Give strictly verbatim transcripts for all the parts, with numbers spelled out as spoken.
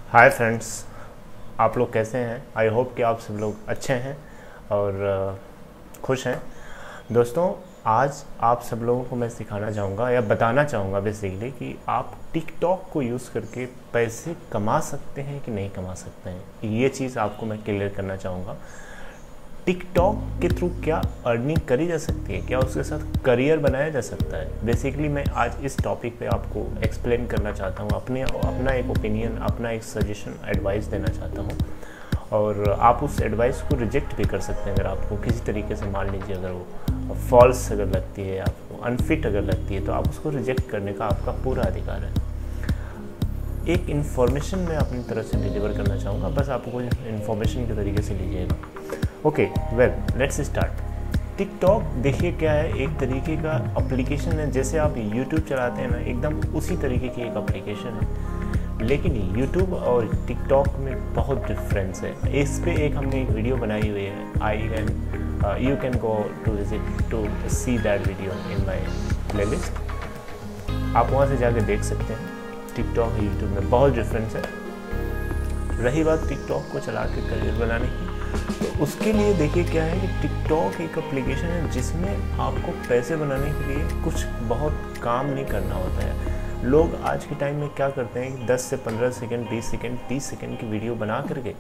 Hi friends, आप लोग कैसे हैं? आई होप कि आप सब लोग अच्छे हैं और खुश हैं। दोस्तों, आज आप सब लोगों को मैं सिखाना चाहूँगा या बताना चाहूँगा बेसिकली कि आप टिकटॉक को यूज़ करके पैसे कमा सकते हैं कि नहीं कमा सकते हैं। ये चीज़ आपको मैं क्लियर करना चाहूँगा। टिकटॉक के थ्रू क्या अर्निंग करी जा सकती है, क्या उसके साथ करियर बनाया जा सकता है। बेसिकली मैं आज इस टॉपिक पे आपको एक्सप्लेन करना चाहता हूँ, अपने अपना एक ओपिनियन, अपना एक सजेशन, एडवाइस देना चाहता हूँ। और आप उस एडवाइस को रिजेक्ट भी कर सकते हैं अगर आपको किसी तरीके से, मान लीजिए अगर वो फॉल्स अगर लगती है, आपको अनफिट अगर लगती है, तो आप उसको रिजेक्ट करने का आपका पूरा अधिकार है। एक इन्फॉर्मेशन मैं अपनी तरफ से डिलीवर करना चाहूँगा, बस आपको इन्फॉर्मेशन के तरीके से लीजिएगा। Okay, well let's start. TikTok देखिए क्या है, एक तरीके का एप्लीकेशन है। जैसे आप यूट्यूब चलाते हैं ना, एकदम उसी तरीके की एक एप्लीकेशन है। लेकिन यूट्यूब और टिकटॉक में बहुत डिफरेंस है। इस पे एक हमने एक वीडियो बनाई हुई है। I can you can go to visit to see that video in my playlist. आप वहाँ से जाके देख सकते हैं। टिकटॉक और यूट्यूब में बहुत डिफरेंस है। रही बात टिकटॉक को चला के करियर बनाने की, तो उसके लिए देखिए क्या है कि टिकटॉक एक एप्लीकेशन है जिसमें आपको पैसे बनाने के लिए कुछ बहुत काम नहीं करना होता है। लोग आज के टाइम में क्या करते हैं कि दस से पंद्रह सेकंड, बीस सेकंड, तीस सेकंड की वीडियो बना करके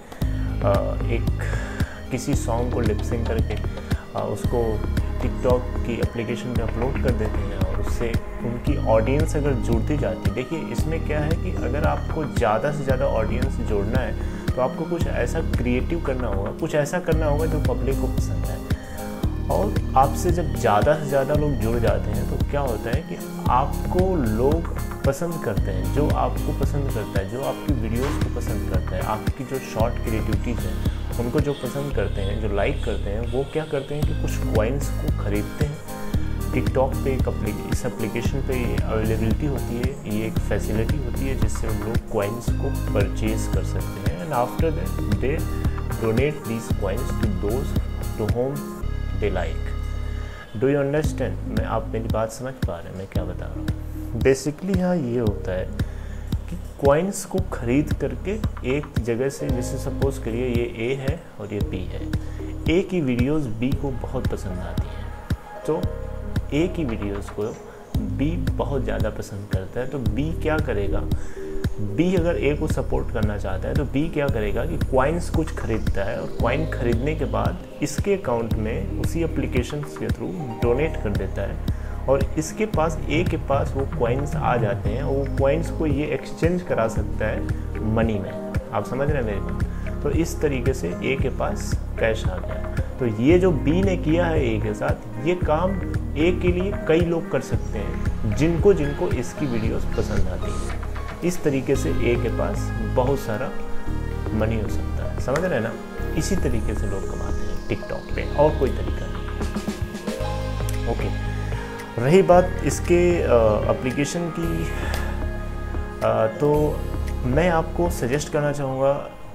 एक किसी सॉन्ग को लिपसिंग करके उसको टिकटॉक की एप्लीकेशन पे अपलोड कर देते हैं और उससे उनकी ऑडियंस अगर जुड़ती जाती है। देखिए इसमें क्या है कि अगर आपको ज़्यादा से ज़्यादा ऑडियंस जोड़ना है तो आपको कुछ ऐसा क्रिएटिव करना होगा, कुछ ऐसा करना होगा जो पब्लिक को पसंद है। और आपसे जब ज़्यादा से ज़्यादा लोग जुड़ जाते हैं तो क्या होता है कि आपको लोग पसंद करते हैं, जो आपको पसंद करता है, जो आपकी वीडियोस को पसंद करता है, आपकी जो शॉर्ट क्रिएटिविटीज़ हैं उनको जो पसंद करते हैं, जो लाइक करते हैं, वो क्या करते हैं कि कुछ कॉइन्स को ख़रीदते हैं। टिकटॉक पे एक इस एप्लीकेशन पे अवेलेबिलिटी होती है, ये एक फैसिलिटी होती है जिससे लोग कॉइन्स को परचेज कर सकते हैं। And after that they donate these coins to those to home they like. Do you understand? मैं आप मेरी बात समझ पा रहे हैं मैं क्या बता रहा हूँ? बेसिकली यहाँ ये होता है कि कॉइन्स को ख़रीद करके एक जगह से, जैसे सपोज़ करिए ये ए है और ये बी है। ए की वीडियोस बी को बहुत पसंद आती हैं, तो ए की वीडियोस को बी बहुत ज़्यादा पसंद करता है। तो बी क्या करेगा, बी अगर ए को सपोर्ट करना चाहता है तो बी क्या करेगा कि कॉइन्स कुछ खरीदता है और कॉइन खरीदने के बाद इसके अकाउंट में उसी एप्लीकेशन के थ्रू डोनेट कर देता है और इसके पास, ए के पास वो कॉइन्स आ जाते हैं और वो कॉइन्स को ये एक्सचेंज करा सकता है मनी में। आप समझ रहे हैं मेरे को? तो इस तरीके से ए के पास कैश आ गया। तो ये जो बी ने किया है ए के साथ, ये काम ए के लिए कई लोग कर सकते हैं जिनको जिनको इसकी वीडियोस पसंद आती है। इस तरीके से ए के पास बहुत सारा मनी हो सकता है। समझ रहे हैं ना? इसी तरीके से लोग कमाते हैं टिकटॉक पे, और कोई तरीका नहीं। ओके, रही बात इसके एप्लीकेशन की, आ, तो मैं आपको सजेस्ट करना चाहूँगा,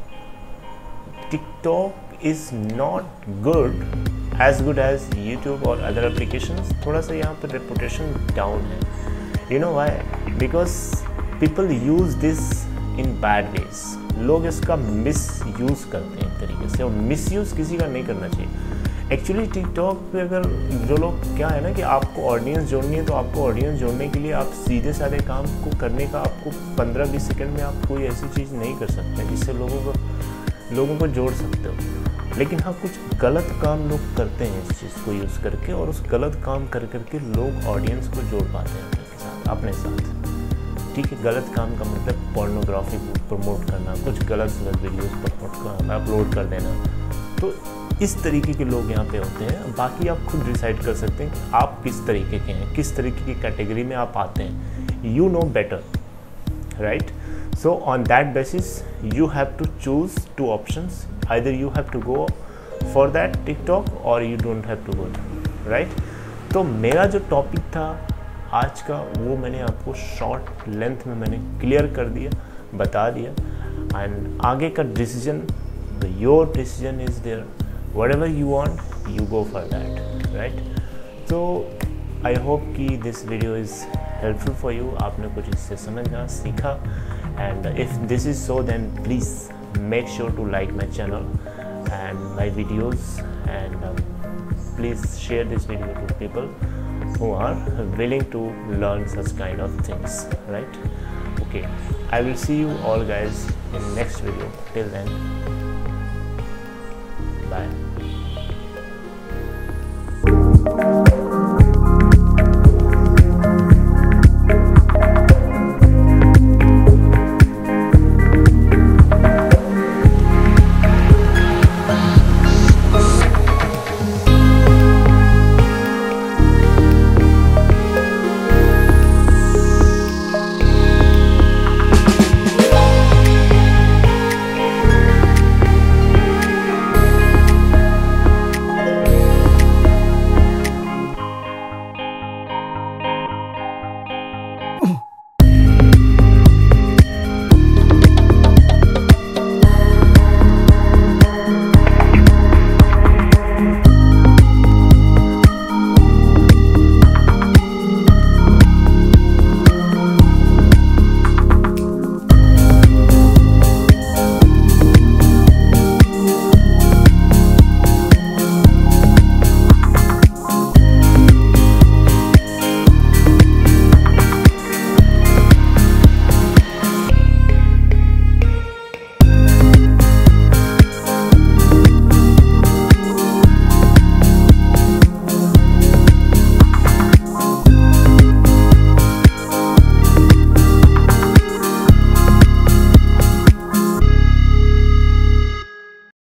TikTok is not good as good as YouTube और अदर एप्लीकेशंस। थोड़ा सा यहाँ पर रेपुटेशन डाउन है। You know why? Because people use this in bad ways. लोग इसका मिस यूज़ करते हैं एक तरीके से, और मिस यूज़ किसी का नहीं करना चाहिए। एक्चुअली टिकटॉक पे अगर जो लोग, क्या है ना कि आपको ऑडियंस जोड़नी है, तो आपको ऑडियंस जोड़ने के लिए आप सीधे साधे काम को करने का, आपको पंद्रह बीस सेकंड में आप कोई ऐसी चीज़ नहीं कर सकते जिससे लोगों को लोगों को जोड़ सकते हो। लेकिन हाँ, कुछ गलत काम लोग करते हैं इस चीज़ को यूज़ करके, और उस गलत काम कर करके लोग ऑडियंस को जोड़ पाते हैं अपने साथ अपने साथ ठीक है। गलत काम का मतलब पोर्नोग्राफी को प्रमोट करना, कुछ गलत गलत वीडियोस प्रमोट करना, अपलोड कर देना। तो इस तरीके के लोग यहाँ पे होते हैं। बाकी आप खुद डिसाइड कर सकते हैं कि आप किस तरीके के हैं, किस तरीके की कैटेगरी में आप आते हैं। You know better, right? So on that basis you have to choose two options. Either you have to go for that TikTok or you don't have to go, right? तो मेरा जो टॉपिक था आज का, वो मैंने आपको शॉर्ट लेंथ में मैंने क्लियर कर दिया, बता दिया। एंड आगे का decision, your decision is there. whatever you want, you go for that, right? So I hope कि this video is helpful for you, आपने कुछ इससे समझा सीखा। And if this is so then please make sure to like my channel and my videos and please share this video to people who are willing to learn such kind of things, right? Okay, I will see you all guys in next video. Till then, bye.